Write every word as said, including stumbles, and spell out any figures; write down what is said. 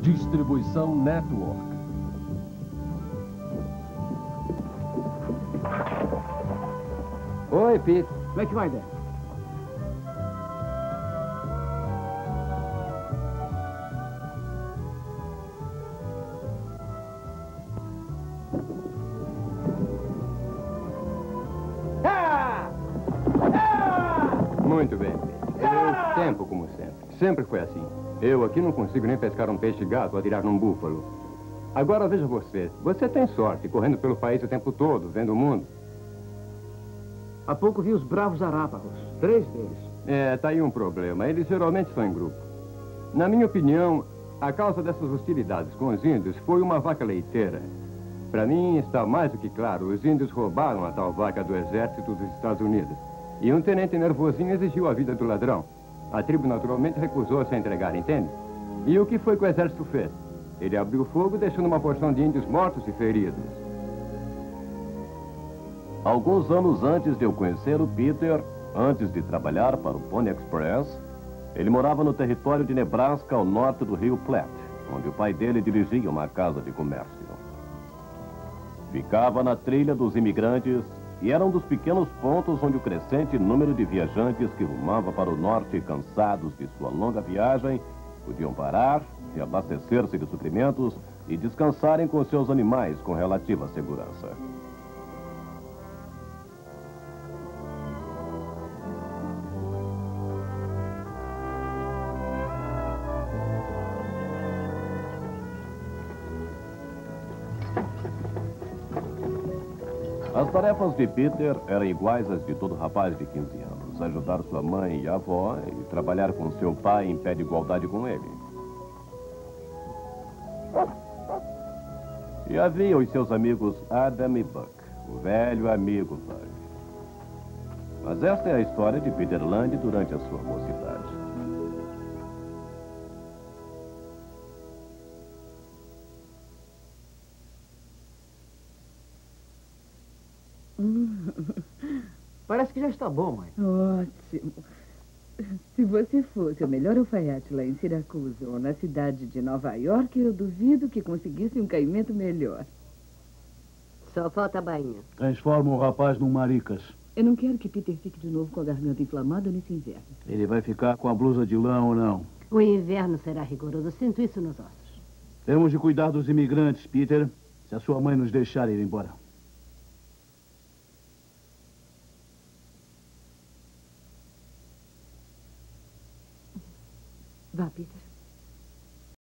Distribuição Network. Oi, Pete. Como é que vai, Dan? Muito bem, Pete. Eu tempo como sempre. Sempre foi assim. Eu aqui não consigo nem pescar um peixe-gato ou atirar num búfalo. Agora veja você. Você tem sorte, correndo pelo país o tempo todo, vendo o mundo. Há pouco vi os bravos arápagos. Três deles. É, tá aí um problema. Eles geralmente são em grupo. Na minha opinião, a causa dessas hostilidades com os índios foi uma vaca leiteira. Para mim, está mais do que claro. Os índios roubaram a tal vaca do exército dos Estados Unidos. E um tenente nervosinho exigiu a vida do ladrão. A tribo naturalmente recusou-se a entregar, entende? E o que foi que o exército fez? Ele abriu fogo, deixando uma porção de índios mortos e feridos. Alguns anos antes de eu conhecer o Peter, antes de trabalhar para o Pony Express, ele morava no território de Nebraska, ao norte do rio Platte, onde o pai dele dirigia uma casa de comércio. Ficava na trilha dos imigrantes e era um dos pequenos pontos onde o crescente número de viajantes que rumava para o norte, cansados de sua longa viagem, podiam parar, reabastecer-se de suprimentos e descansarem com seus animais com relativa segurança. As tarefas de Peter eram iguais às de todo rapaz de quinze anos. Ajudar sua mãe e avó e trabalhar com seu pai em pé de igualdade com ele. E havia os seus amigos Adam e Buck, o velho amigo Buck. Mas esta é a história de Peter Land durante a sua mocidade. Parece que já está bom, mãe. Ótimo. Se você fosse o melhor alfaiate lá em Siracusa ou na cidade de Nova York, eu duvido que conseguisse um caimento melhor. Só falta a bainha. Transforma o rapaz num maricas. Eu não quero que Peter fique de novo com a garganta inflamada nesse inverno. Ele vai ficar com a blusa de lã ou não? O inverno será rigoroso. Sinto isso nos ossos. Temos de cuidar dos imigrantes, Peter. Se a sua mãe nos deixar ir embora.